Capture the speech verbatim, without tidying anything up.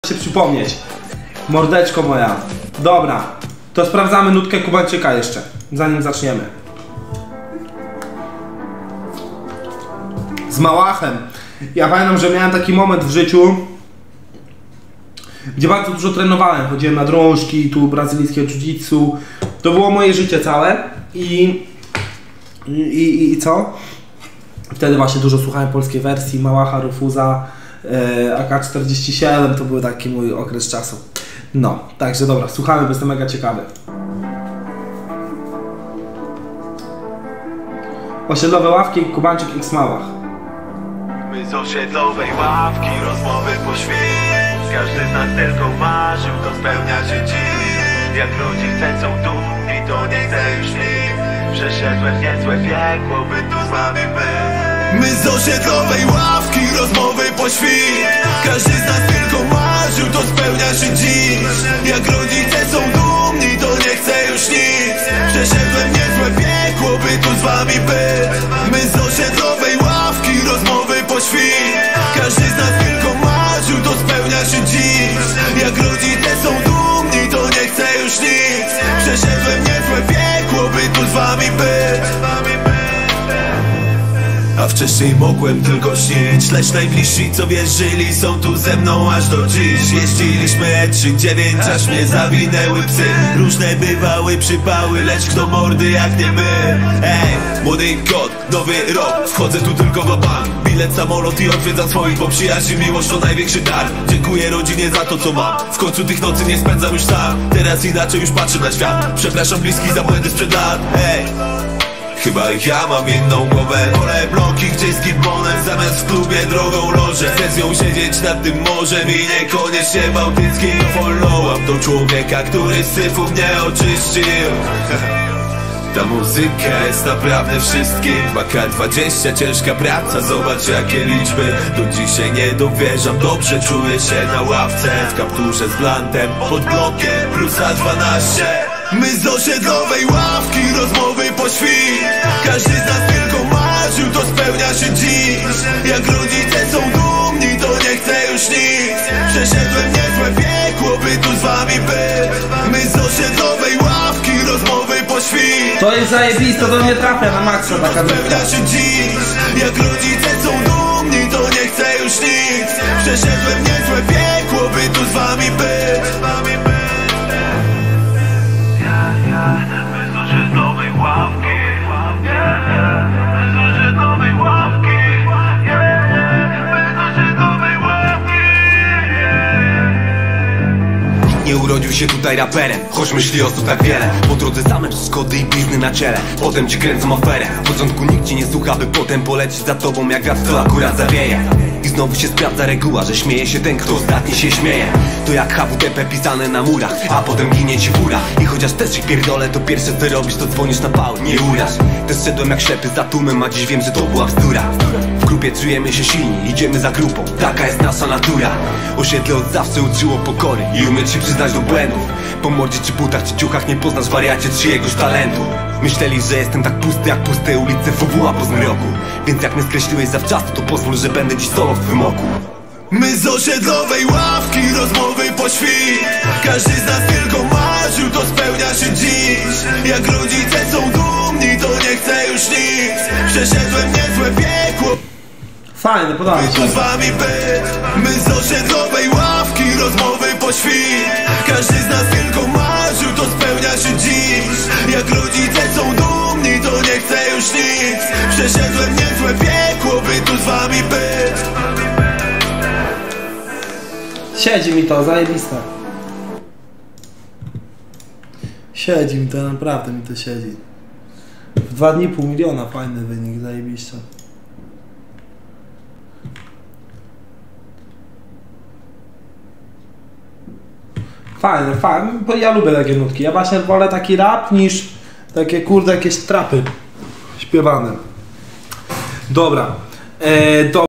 cię przypomnieć. Mordeczko moja. Dobra, to sprawdzamy nutkę Kubańczyka jeszcze, zanim zaczniemy. Z Małachem. Ja pamiętam, że miałem taki moment w życiu, gdzie bardzo dużo trenowałem. Chodziłem na drążki, tu brazylijskie jiu-jitsu. To było moje życie całe. I, i, i, i co? Wtedy właśnie dużo słuchałem polskiej wersji, Małacha, Rufuza, e, A K czterdzieści siedem, to był taki mój okres czasu. No, także dobra, słuchamy, bo jestem mega ciekawy. Osiedlowe ławki, Kubańczyk X Małach. My z osiedlowej ławki, rozmowy po świt. Każdy z nas tylko marzył, to spełnia się dziś. Jak rodzice są dumni, to nie chce już nikt. Przeszedłem niezłe piekło, by tu z wami być. My z osiedlowej ławki, rozmowy po świt. Każdy z nas tylko marzył, to spełnia się dziś. Jak rodzice są dumni, to nie chce już nic. Przeszedłem niezłe piekło, by tu z wami być. My z osiedlowej ławki, rozmowy po świt. Każdy z nas tylko marzył, to spełnia się dziś. Jak rodzice są dumni, to nie chce już nic. Przeszedłem niezłe piekło, by tu z wami być. A wcześniej mogłem tylko śnić, lecz najbliżsi co wierzyli są tu ze mną aż do dziś. Jeździliśmy trzy dziewięć, aż mnie zawinęły psy. Różne bywały przypały, lecz kto mordy jak nie my. Ej, młody kot, nowy rok, wchodzę tu tylko w bank. Bilet, samolot i odwiedzam swoich, bo przyjaźń i miłość to największy dar. Dziękuję rodzinie za to co mam, w końcu tych nocy nie spędzam już sam. Teraz inaczej już patrzę na świat, przepraszam bliski za błędy sprzed lat. Ej, chyba ja mam inną głowę. Wolę bloki, gdzie z Gibbonem, zamiast w klubie drogą lożę. Chcę z nią siedzieć nad tym morzem i niekoniecznie bałtycki. Followam do człowieka, który z syfu mnie oczyścił. Ta muzyka jest naprawdę wszystkim. dwa K dwadzieścia, ciężka praca, zobacz jakie liczby. Do dzisiaj nie dowierzam, dobrze czuję się na ławce. W kapturze z blantem, pod blokiem, plusa dwanaście. My z osiedlowej ławki, rozmowy po świt. Każdy z nas tylko marzył, to spełnia się dziś. Jak rodzice są dumni, to nie chce już nic. Przeszedłem niezłe piekło, by tu z wami być. My z osiedlowej ławki, rozmowy po świt. To jest zajebiste, to mnie trafia na maksa taka nutka. Spełnia się dziś. Jak rodzice są dumni, to nie chce już nic. Przeszedłem niezłe piekło, by tu z wami być. My z osiedlowej ławki, my z osiedlowej ławki, my z osiedlowej ławki. Nie urodził się tutaj raperem, choć myśli o tak wiele. Po drodze same przeszkody i blizny na ciele. Potem ci kręcą aferę. W początku nikt ci nie słucha, by potem polecić za tobą jak wiatr, co akurat zawieje. I znowu się sprawdza reguła, że śmieje się ten, kto ostatni się śmieje. To jak H W D P pisane na murach, a potem ginie ci fura. I chociaż też się pierdolę, to pierwsze co robisz, to dzwonisz na pał, nie uraż. Też szedłem jak ślepy za tłumem, a dziś wiem, że to była bzdura. W grupie czujemy się silni, idziemy za grupą, taka jest nasza natura. Osiedle od zawsze uczyło pokory i umieć się przyznać do błędów. Po mordzie czy butach czy ciuchach nie poznasz wariacie czyjegoś talentu. Myśleli, że jestem tak pusty jak puste ulice W W A po zmroku. Więc jak mnie skreśliłeś zawczasu, to pozwól, że będę dziś solo w twym oku. My z osiedlowej ławki, rozmowy po świt. Każdy z nas tylko marzył, to spełnia się dziś. Jak rodzice są dumni, to nie chce już nic. Przeszedłem niezłe piekło, Fajne, podoba mi by tu z wami być. My z osiedlowej ławki, rozmowy po świt. Każdy z nas tylko marzył, to spełnia się dziś. Jak rodzice są dumni, to nie chce już nic. Przeszedłem niezłe piekło, by tu z wami być. Siedzi mi to, zajebiste. Siedzi mi to, naprawdę mi to siedzi. W dwa dni pół miliona, fajny wynik, zajebiście. Fajne, fajne, bo ja lubię takie nutki. Ja właśnie wolę taki rap niż takie kurde jakieś trapy śpiewane. Dobra. E, do